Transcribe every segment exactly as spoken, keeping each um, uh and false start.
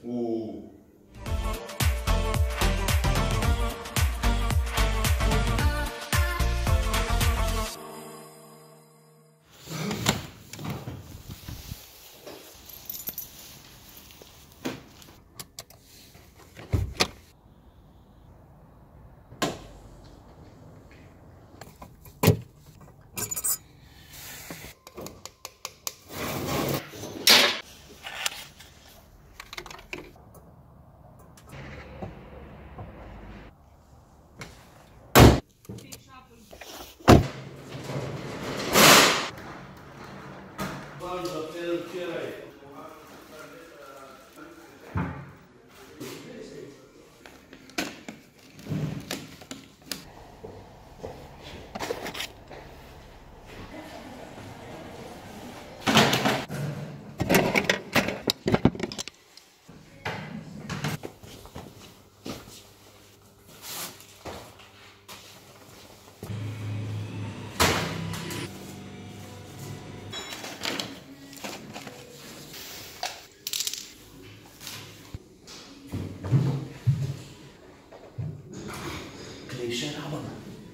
Uuu. Še rabam.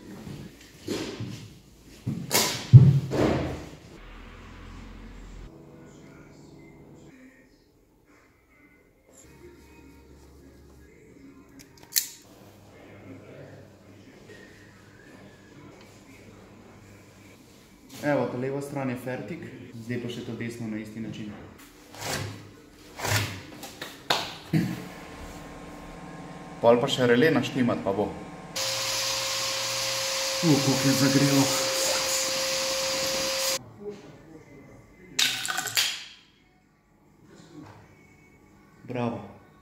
Evo, ta leva stran je fertik, zdaj pa še to desno na isti način. Pol pa še relé naštimat, pa bo. U, koliko je zagrelo. Bravo.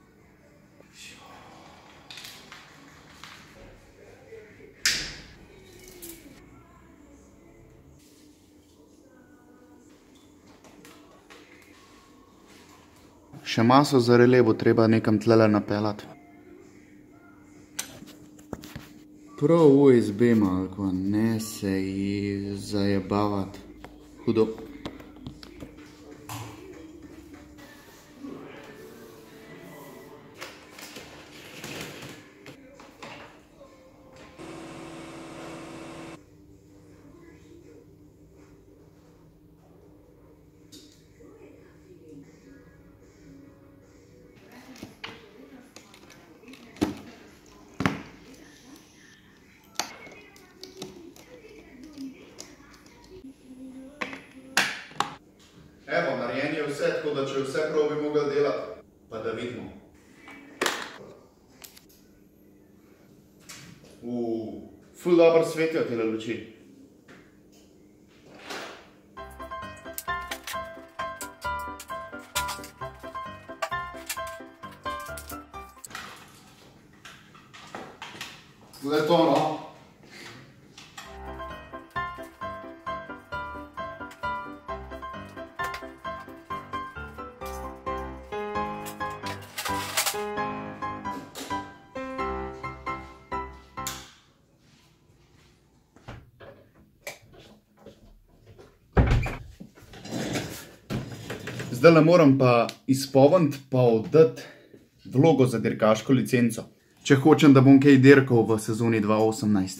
Še maso za relé bo treba nekam tlele napeljati. Prav U S B malko, ne se ji zajebavati. Hudo. Evo, narejen je vse, tako da če vse prav bi mogel delati, pa da vidimo. Uuu, ful dobro svetijo tele luči. Le to, no. Zdajle moram pa izpolniti pa oddati vlogo za dirkaško licenco, če hočem, da bom kaj dirkal v sezoni dva osemnajst.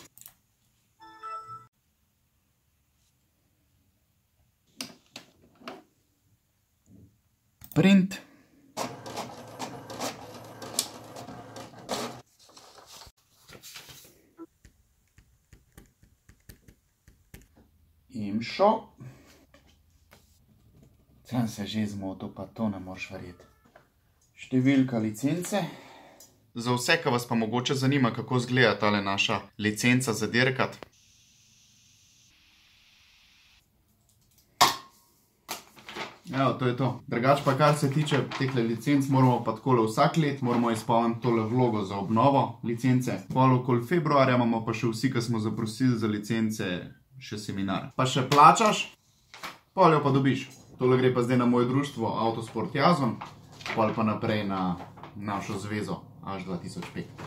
Print. Imšo. Sem se že zmotil, pa to ne moreš verjeti. Številka licence. Za vse, ki vas pa mogoče zanima, kako izgleda tale naša licenca za dirkat. Evo, to je to. Drugače pa, kar se tiče tehle licenc, moramo pa takole vsak let, moramo izpolniti tole vlogo za obnovo licence. Pol okoli februarja imamo pa še vsi, ki smo zaprosili za licence, še seminar. Pa še plačaš, pol jo pa dobiš. Tole gre pa zdaj na moje društvo Autosport Jazon, pol pa naprej na našo zvezo Aš dva tisoč pet.